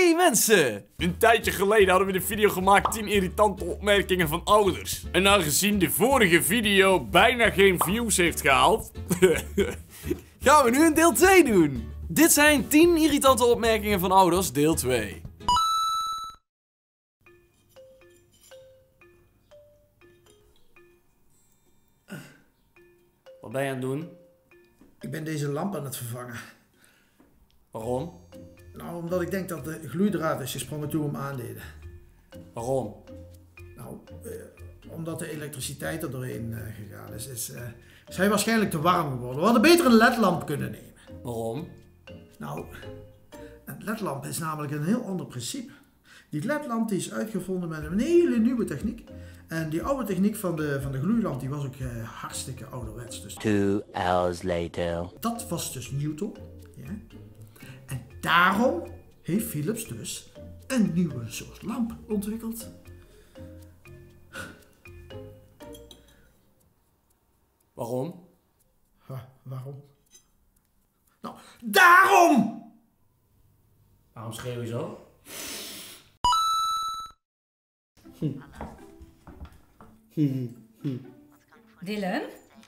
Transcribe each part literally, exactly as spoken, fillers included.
Hey mensen! Een tijdje geleden hadden we de video gemaakt tien irritante opmerkingen van ouders. En aangezien de vorige video bijna geen views heeft gehaald... gaan we nu een deel twee doen. Dit zijn tien irritante opmerkingen van ouders, deel twee. Wat ben je aan het doen? Ik ben deze lamp aan het vervangen. Waarom? Nou, omdat ik denk dat de gloeidraad is gesprongen toen we hem aandeden. Waarom? Nou, eh, omdat de elektriciteit er doorheen eh, gegaan is, is, eh, is hij waarschijnlijk te warm geworden. We hadden beter een ledlamp kunnen nemen. Waarom? Nou, een ledlamp is namelijk een heel ander principe. Die ledlamp die is uitgevonden met een hele nieuwe techniek. En die oude techniek van de, van de gloeilamp die was ook eh, hartstikke ouderwets. Dus Two hours later. dat was dus Newton. Ja. En daarom heeft Philips dus een nieuwe soort lamp ontwikkeld. Waarom? Huh, waarom? Nou, daarom! Waarom schreeuw je zo? Dylan?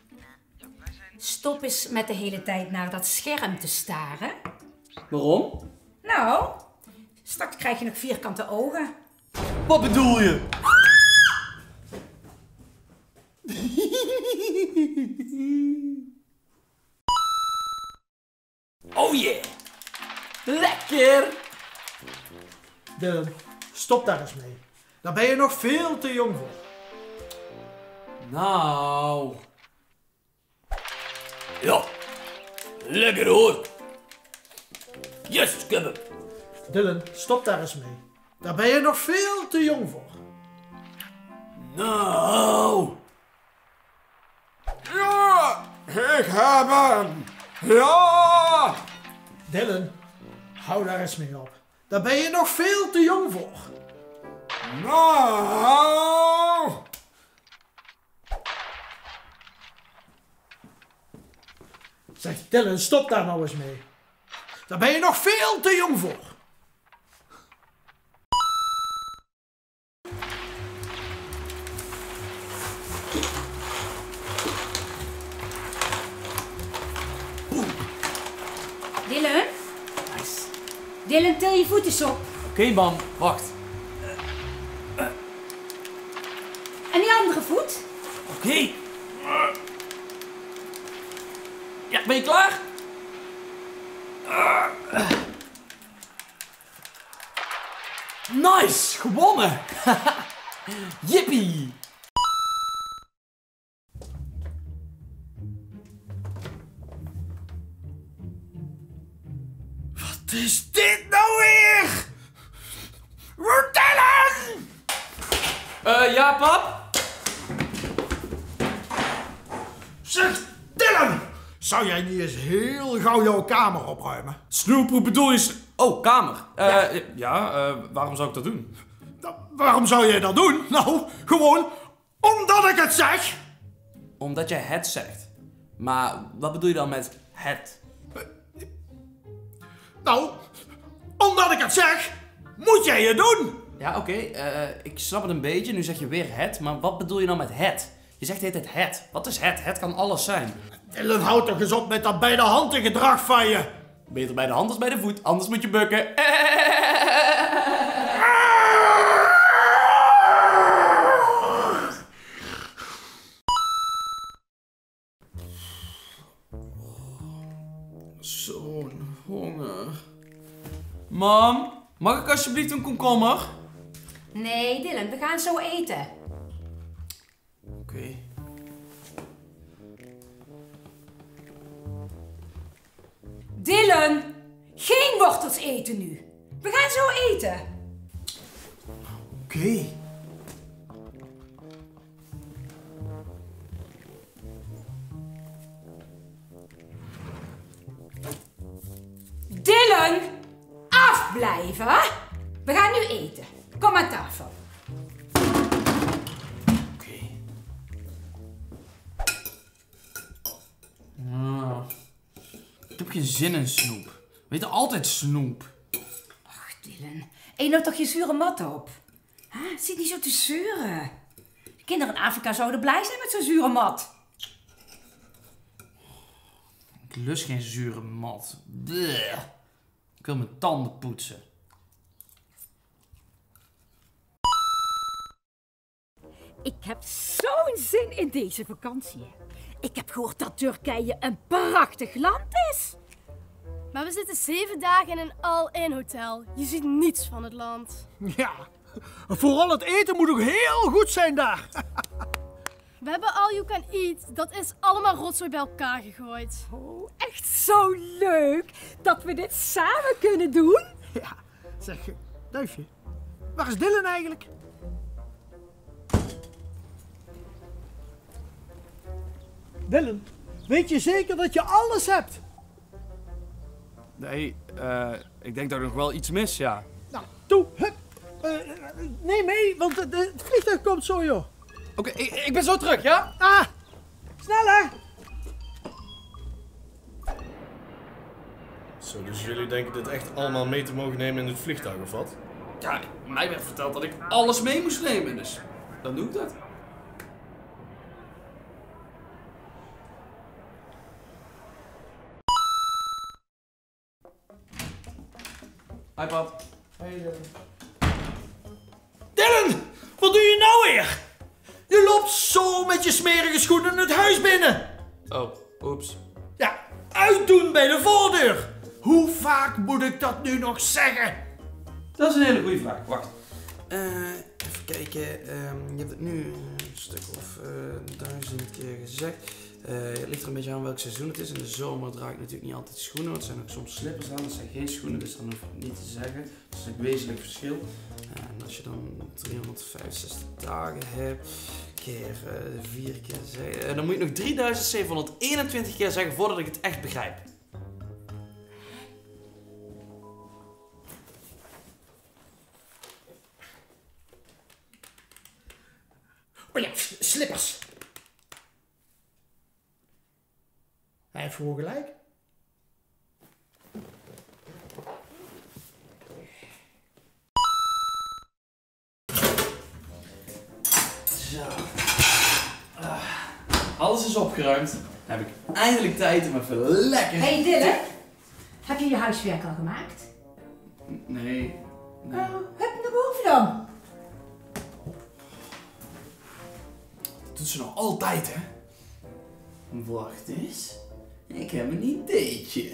Stop eens met de hele tijd naar dat scherm te staren. Waarom? Nou, straks krijg je nog vierkante ogen. Wat bedoel je? Oh yeah! Lekker! Dylan, stop daar eens mee. Daar ben je nog veel te jong voor. Nou... Ja, lekker hoor. Yes, ik heb hem. Dylan, stop daar eens mee. Daar ben je nog veel te jong voor. Nou... Ja, ik heb hem. Ja! Dylan, hou daar eens mee op. Daar ben je nog veel te jong voor. Nou... Zeg, Dylan, stop daar nou eens mee. Daar ben je nog veel te jong voor. Dylan? Nice. Dylan, til je voet eens op. Oké, okay, mam, wacht. En die andere voet? Oké. Okay. Ja, ben je klaar? Nice, gewonnen. Jippie. Wat is dit nou weer? Dylan! Eh, uh, ja, pap? Zeg, Dylan! Zou jij niet eens heel gauw jouw kamer opruimen? Snoep, hoe bedoel je? Oh, kamer. Uh, ja, ja uh, waarom zou ik dat doen? Nou, waarom zou jij dat doen? Nou, gewoon omdat ik het zeg. Omdat jij het zegt. Maar wat bedoel je dan met het? Nou, omdat ik het zeg, moet jij het doen. Ja, oké. Okay. Uh, ik snap het een beetje. Nu zeg je weer het. Maar wat bedoel je dan met het? Je zegt heet het het. Wat is het? Het kan alles zijn. Dylan, houd toch eens op met dat bij de hand gedrag van je. Beter bij de hand als bij de voet. Anders moet je bukken. Zo'n honger. Mam, mag ik alsjeblieft een komkommer? Nee, Dylan, we gaan zo eten. Oké. Okay. Dylan, geen wortels eten nu. We gaan zo eten. Oké. Okay. Dylan, afblijven. We gaan nu eten. Kom aan tafel. Oké. Okay. Ik heb geen zin in snoep. We eten altijd snoep. Ach, Dylan. Dylan, eet nou toch je zure mat op. Huh? Zit niet zo te zeuren. De kinderen in Afrika zouden blij zijn met zo'n zure mat. Ik lust geen zure mat. Bleh. Ik wil mijn tanden poetsen. Ik heb zo'n zin in deze vakantie. Ik heb gehoord dat Turkije een prachtig land is. Maar we zitten zeven dagen in een all-in hotel. Je ziet niets van het land. Ja, vooral het eten moet ook heel goed zijn daar. We hebben all you can eat. Dat is allemaal rotzooi bij elkaar gegooid. Oh, echt zo leuk dat we dit samen kunnen doen. Ja, zeg, duifje, waar is Dylan eigenlijk? Dylan, weet je zeker dat je alles hebt? Nee, uh, ik denk dat ik nog wel iets mis, ja. Nou, toe, hup. Uh, neem mee, want het, het vliegtuig komt zo, joh. Oké, okay, ik, ik ben zo terug, ja? Ah, sneller! Zo, dus jullie denken dit echt allemaal mee te mogen nemen in het vliegtuig, of wat? Ja, mij werd verteld dat ik alles mee moest nemen, dus dan doe ik dat. Hi, pap. Hey, Dylan. Dylan, wat doe je nou weer? Je loopt zo met je smerige schoenen het huis binnen. Oh, oeps. Ja, uitdoen bij de voordeur. Hoe vaak moet ik dat nu nog zeggen? Dat is een hele goede vraag. Wacht. Uh, even kijken. Uh, je hebt het nu een stuk of uh, duizend keer gezegd. Uh, het ligt er een beetje aan welk seizoen het is. In de zomer draag ik natuurlijk niet altijd schoenen, want er zijn ook soms slippers aan. Dat zijn geen schoenen, dus dan hoef ik het niet te zeggen. Dat is een wezenlijk verschil. Uh, en als je dan driehonderdvijfenzestig dagen hebt, keer uh, vier keer zeggen, uh, dan moet je nog drieduizend zevenhonderdeenentwintig keer zeggen voordat ik het echt begrijp. Oh ja, slippers. Hij heeft gewoon gelijk. Zo. Uh, alles is opgeruimd. Dan heb ik eindelijk tijd om even lekker... Hey Dylan, heb je je huiswerk al gemaakt? Nee. nee. Uh, heb je naar boven dan? Dat doet ze nog altijd, hè? Wacht eens. Ik heb een ideetje.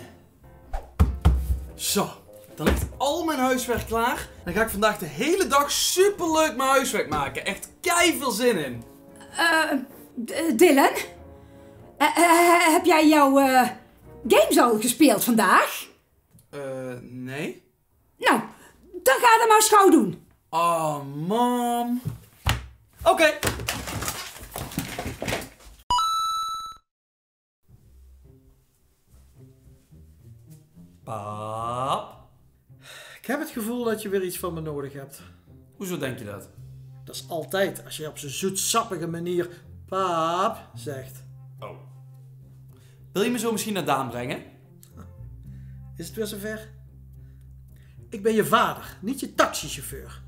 Zo, dan ligt al mijn huiswerk klaar. Dan ga ik vandaag de hele dag superleuk mijn huiswerk maken. Echt kei veel zin in. Uh, Dylan? Uh, uh, heb jij jouw uh, games al gespeeld vandaag? Eh, uh, nee. Nou, dan ga dat maar eens gauw doen. Oh, mam. Oké. Okay. Pap? Ik heb het gevoel dat je weer iets van me nodig hebt. Hoezo denk je dat? Dat is altijd als je op zo'n zoetsappige manier paap zegt. Oh. Wil je me zo misschien naar Daan brengen? Is het weer zover? Ik ben je vader, niet je taxichauffeur.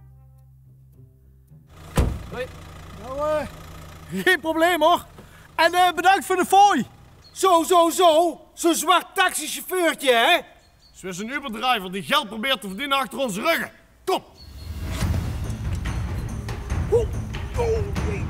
Hoi. Nou, uh, geen probleem hoor. En uh, bedankt voor de fooi. Zo, zo, zo. Zo'n zwart taxichauffeurtje, hè? Zo is een Uberdriver die geld probeert te verdienen achter onze ruggen. Kom. Oh, oh, nee.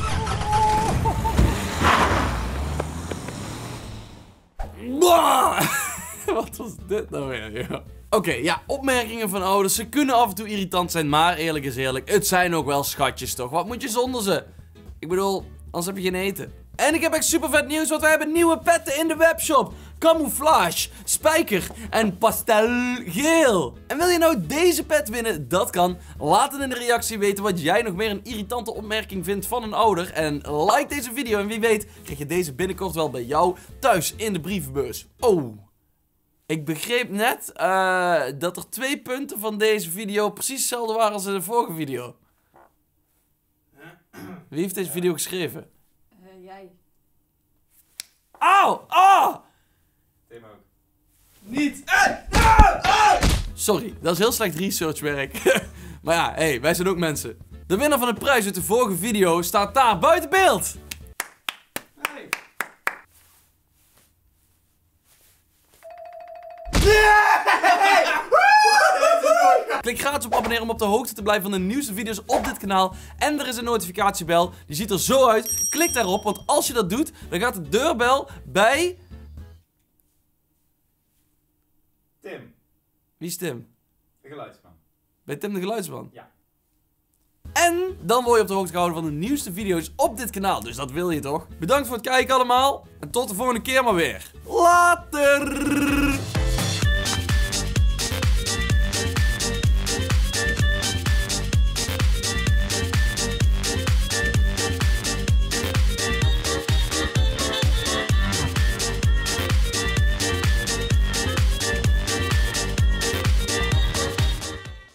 Oh. Wat was dit nou weer, joh? Oké, okay, ja, opmerkingen van ouders. Ze kunnen af en toe irritant zijn, maar eerlijk is eerlijk, het zijn ook wel schatjes toch? Wat moet je zonder ze? Ik bedoel, anders heb je geen eten. En ik heb echt super vet nieuws, want wij hebben nieuwe petten in de webshop. Camouflage, spijker en pastelgeel. En wil je nou deze pet winnen? Dat kan. Laat het in de reactie weten wat jij nog meer een irritante opmerking vindt van een ouder. En like deze video en wie weet krijg je deze binnenkort wel bij jou thuis in de brievenbus. Oh, ik begreep net uh, dat er twee punten van deze video precies hetzelfde waren als in de vorige video. Wie heeft deze video geschreven? Uh, jij. Auw! Oh! Tim ook. Niet! Eh, ah, ah. Sorry, dat is heel slecht researchwerk. Maar ja, hé, hey, wij zijn ook mensen. De winnaar van de prijs uit de vorige video staat daar buiten beeld. Hey. Klik gratis op abonneren om op de hoogte te blijven van de nieuwste video's op dit kanaal. En er is een notificatiebel, die ziet er zo uit. Klik daarop, want als je dat doet, dan gaat de deurbel bij... Tim. Wie is Tim? De geluidsman. Bij Tim de geluidsman? Ja. En dan word je op de hoogte gehouden van de nieuwste video's op dit kanaal. Dus dat wil je toch? Bedankt voor het kijken allemaal. En tot de volgende keer maar weer. Later!